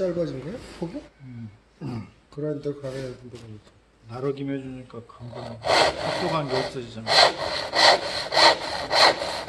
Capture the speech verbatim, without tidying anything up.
짧아진 거야? 폭이? 음. 그라인더 갈아야 된다 보니까. 나로 김해주니까 금방 촉촉한 게 없어지잖아.